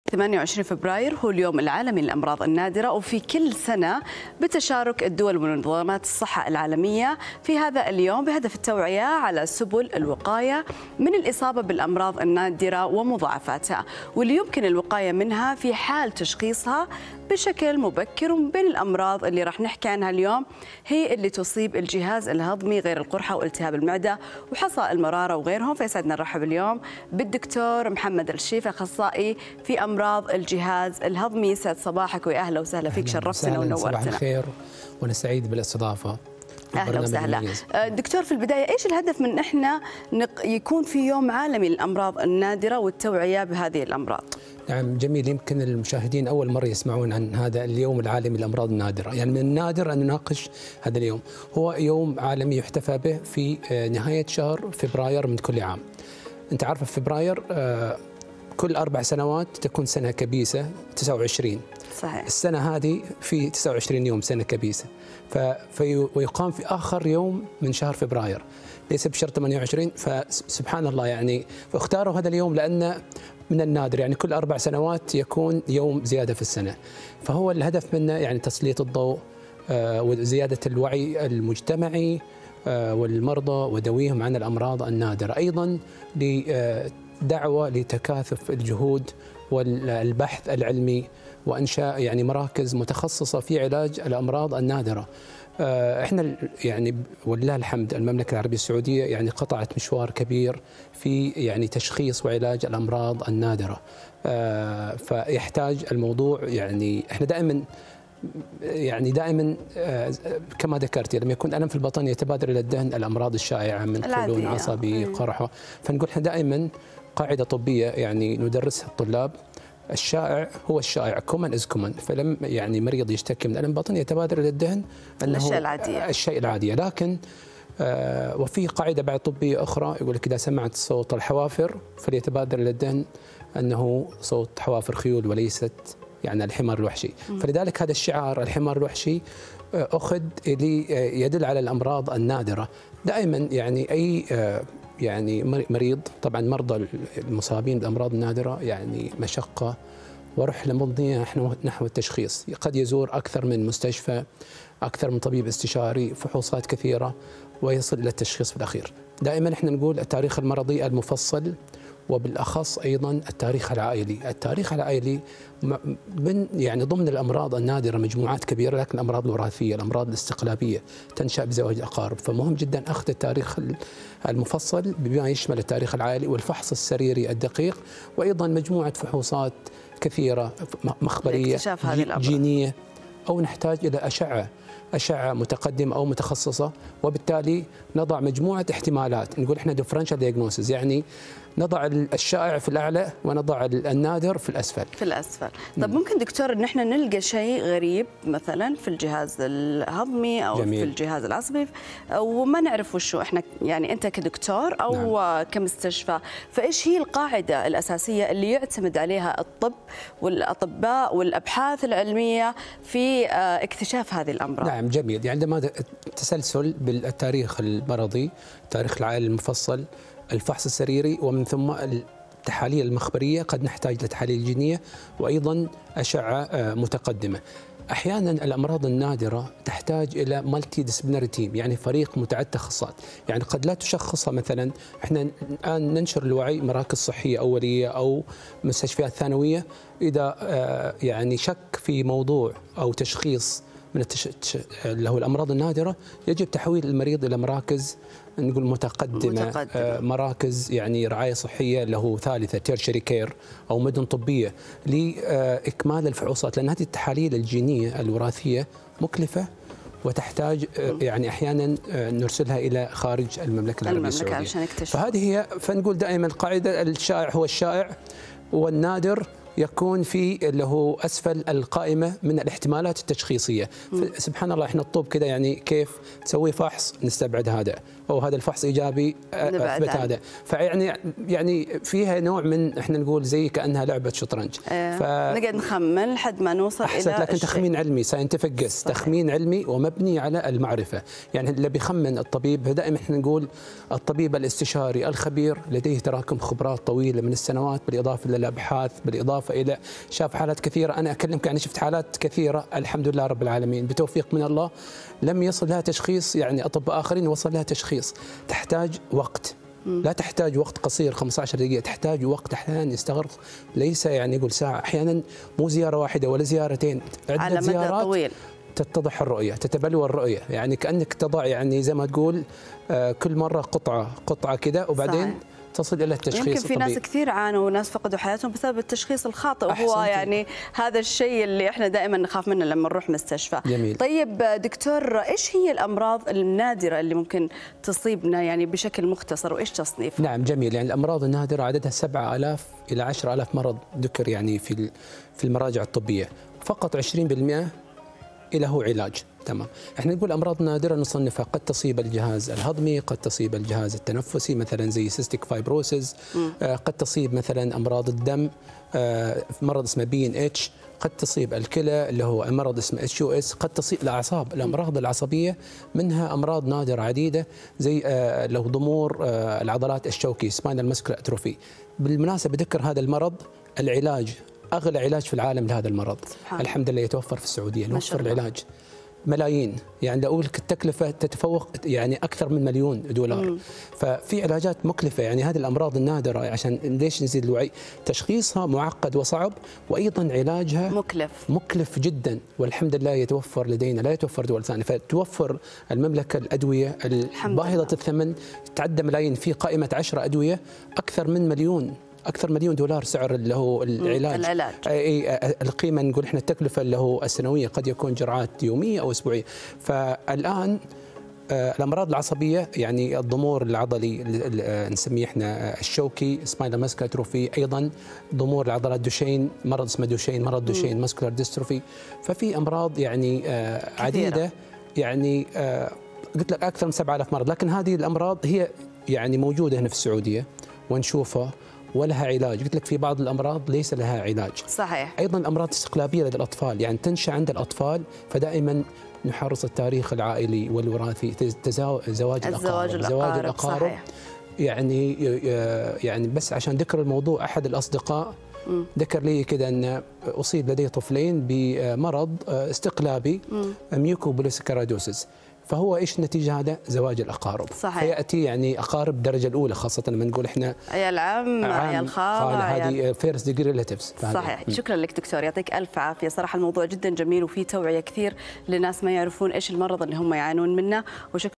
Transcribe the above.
28 فبراير هو اليوم العالمي للأمراض النادرة، وفي كل سنة بتشارك الدول ومنظمات الصحة العالمية في هذا اليوم بهدف التوعية على سبل الوقاية من الإصابة بالأمراض النادرة ومضاعفاتها، واللي يمكن الوقاية منها في حال تشخيصها بشكل مبكر. ومن بين الأمراض اللي راح نحكي عنها اليوم هي اللي تصيب الجهاز الهضمي غير القرحة والتهاب المعدة وحصى المرارة وغيرهم. فيسعدنا نرحب اليوم بالدكتور محمد الشيف، أخصائي في أمراض الجهاز الهضمي. يسعد صباحك ويا أهلا وسهلا فيك، شرفتنا ونورتنا. صباح الخير وأنا سعيد بالاستضافة. أهلا وسهلا دكتور. في البداية إيش الهدف من إحنا يكون في يوم عالمي للأمراض النادرة والتوعية بهذه الأمراض؟ نعم جميل. يمكن المشاهدين أول مرة يسمعون عن هذا اليوم العالمي للأمراض النادرة، يعني من النادر أن نناقش هذا اليوم. هو يوم عالمي يحتفى به في نهاية شهر فبراير من كل عام. أنت عارف في فبراير كل 4 سنوات تكون سنة كبيسة 29. صحيح. السنة هذه في 29 يوم سنة كبيسة، ويقام في آخر يوم من شهر فبراير، ليس بشهر 28. فسبحان الله يعني اختاروا هذا اليوم لأن من النادر يعني كل 4 سنوات يكون يوم زيادة في السنة. فهو الهدف منه يعني تسليط الضوء وزيادة الوعي المجتمعي والمرضى ودويهم عن الأمراض النادرة، أيضا دعوة لتكاثف الجهود والبحث العلمي وإنشاء يعني مراكز متخصصة في علاج الأمراض النادرة. احنا يعني ولله الحمد المملكة العربية السعودية يعني قطعت مشوار كبير في يعني تشخيص وعلاج الأمراض النادرة. فيحتاج الموضوع يعني احنا دائما كما ذكرت لما يكون ألم في البطن يتبادر إلى الذهن الأمراض الشائعة من قولون عصبي قرحة. فنقول احنا دائما قاعدة طبية يعني ندرسها الطلاب: الشائع هو الشائع، كومن از كومن. فلم يعني مريض يشتكي من ألم بطن يتبادر إلى الذهن أنه الشيء العادي. لكن وفي قاعدة بعد طبية أخرى يقول لك إذا سمعت صوت الحوافر فليتبادر إلى الذهن أنه صوت حوافر خيول وليست يعني الحمار الوحشي. فلذلك هذا الشعار الحمار الوحشي أخذ يدل على الأمراض النادرة. دائما يعني أي يعني مريض، طبعا مرضى المصابين بالأمراض النادرة يعني مشقة ورحلة مضنية نحو التشخيص. قد يزور أكثر من مستشفى، أكثر من طبيب استشاري، فحوصات كثيرة، ويصل إلى التشخيص في الأخير. دائما احنا نقول التاريخ المرضي المفصل، وبالأخص أيضا التاريخ العائلي. التاريخ العائلي من يعني ضمن الأمراض النادرة مجموعات كبيرة، لكن الأمراض الوراثية، الأمراض الاستقلابية تنشأ بزواج الأقارب. فمهم جدا أخذ التاريخ المفصل بما يشمل التاريخ العائلي والفحص السريري الدقيق، وأيضا مجموعة فحوصات كثيرة مخبرية جينية، أو نحتاج إلى أشعة متقدمة أو متخصصة. وبالتالي نضع مجموعة احتمالات، نقول إحنا differential diagnosis، يعني نضع الشائع في الأعلى ونضع النادر في الأسفل. طب ممكن دكتور إن إحنا نلقى شيء غريب مثلا في الجهاز الهضمي أو جميل. في الجهاز العصبي وما نعرف وشو إحنا، يعني أنت كدكتور أو نعم. كمستشفى، فإيش هي القاعدة الأساسية اللي يعتمد عليها الطب والأطباء والأبحاث العلمية في اكتشاف هذه الأمراض؟ نعم جميل. يعني عندما تسلسل بالتاريخ المرضي، التاريخ العائلي المفصل، الفحص السريري، ومن ثم التحاليل المخبرية، قد نحتاج لتحاليل جينية وأيضا أشعة متقدمة. أحيانا الأمراض النادرة تحتاج إلى مالتي ديسبلينري تيم، يعني فريق متعدد تخصصات. يعني قد لا تشخصها مثلا، احنا الآن ننشر الوعي مراكز صحية أولية أو مستشفيات ثانوية، إذا يعني شك في موضوع أو تشخيص من اللي هو الأمراض النادرة، يجب تحويل المريض إلى مراكز نقول متقدمة. مراكز يعني رعاية صحية له ثالثة تيرشري كير أو مدن طبية لإكمال الفحوصات، لأن هذه التحاليل الجينية الوراثية مكلفة وتحتاج يعني أحيانا نرسلها إلى خارج المملكة العربية السعودية. فهذه هي، فنقول دائما قاعدة الشائع هو الشائع، والنادر يكون في اللي هو أسفل القائمة من الاحتمالات التشخيصية. سبحان الله احنا الطب كذا، يعني كيف تسوي فحص نستبعد هذا، أو هذا الفحص إيجابي أثبت هذا. فيعني فيها نوع من احنا نقول زي كأنها لعبة شطرنج. نقعد نخمن لحد ما نوصل إلى لكن تخمين علمي ساينتفك جس، تخمين علمي ومبني على المعرفة. يعني اللي بيخمن الطبيب دائما احنا نقول الطبيب الاستشاري الخبير لديه تراكم خبرات طويلة من السنوات، بالإضافة للأبحاث، بالإضافة بالاضافه الى شاف حالات كثيره. انا اكلمك يعني شفت حالات كثيره الحمد لله رب العالمين بتوفيق من الله لم يصل لها تشخيص، يعني اطباء اخرين وصل لها تشخيص. تحتاج وقت، لا تحتاج وقت قصير 15 دقيقة، تحتاج وقت أحيانا يستغرق ليس يعني يقول ساعة، أحيانا مو زيارة واحدة ولا زيارتين، عدة زيارات طويل. تتضح الرؤية، تتبلور الرؤية، يعني كأنك تضع يعني زي ما تقول كل مرة قطعة كذا وبعدين صحيح. تصل الى التشخيص يمكن في الطبيعي. ناس كثير عانوا وناس فقدوا حياتهم بسبب التشخيص الخاطئ، وهو يعني هذا الشيء اللي احنا دائما نخاف منه لما نروح مستشفى. جميل. طيب دكتور، ايش هي الامراض النادره اللي ممكن تصيبنا يعني بشكل مختصر وايش تصنيفها؟ نعم جميل. يعني الامراض النادره عددها 7000 الى 10000 مرض ذكر يعني في المراجع الطبيه، فقط 20% له علاج. تمام. احنا نقول امراض نادره نصنفها قد تصيب الجهاز الهضمي، قد تصيب الجهاز التنفسي مثلا زي سيستيك فايبروسيس، قد تصيب مثلا امراض الدم، مرض اسمه BNH، قد تصيب الكلى اللي هو مرض اسمه HUS، قد تصيب الاعصاب. الامراض العصبيه منها امراض نادره عديده زي لو ضمور العضلات الشوكي سباينال ماسكولار اتروفي. بالمناسبه ذكر هذا المرض العلاج اغلى علاج في العالم لهذا المرض الحمد لله يتوفر في السعوديه، نوفر العلاج ملايين، يعني اقول لك التكلفه تتفوق يعني اكثر من $1,000,000. ففي علاجات مكلفه، يعني هذه الامراض النادره عشان ليش نزيد الوعي، تشخيصها معقد وصعب وايضا علاجها مكلف جدا، والحمد لله يتوفر لدينا، لا يتوفر دول ثانيه. فتوفر المملكه الادويه الباهظه الثمن تعدى ملايين، في قائمه 10 ادويه اكثر من $1,000,000 سعر اللي هو العلاج. القيمه نقول احنا التكلفه اللي هو السنويه قد يكون جرعات يوميه او اسبوعيه. فالان الامراض العصبيه يعني الضمور العضلي نسميه احنا الشوكي سباينال ماسكولار اتروفي، ايضا ضمور العضلات دوشين، مرض اسمه دوشين، مرض دوشين ماسكولار ديستروفي. ففي امراض يعني عديده، يعني قلت لك اكثر من 7000 مرض، لكن هذه الامراض هي يعني موجوده هنا في السعوديه ونشوفها ولها علاج. قلت لك في بعض الامراض ليس لها علاج. صحيح. ايضا امراض استقلابيه لدى الاطفال، يعني تنشا عند الاطفال، فدائما نحرص التاريخ العائلي والوراثي، زواج الاقارب. صحيح. يعني بس عشان ذكر الموضوع، احد الاصدقاء ذكر لي كذا ان اصيب لديه طفلين بمرض استقلابي ميوكوبوليسكارادوسيس، فهو ايش النتيجه؟ هذا زواج الاقارب. صحيح. فياتي يعني اقارب الدرجه الاولى، خاصه لما نقول احنا عيال عم عيال خال، هذه فيرست ديجري ريلاتيفز. صحيح. شكرا لك دكتور، يعطيك الف عافيه. صراحه الموضوع جدا جميل وفي توعيه كثير لناس ما يعرفون ايش المرض اللي هم يعانون منه. وشكرا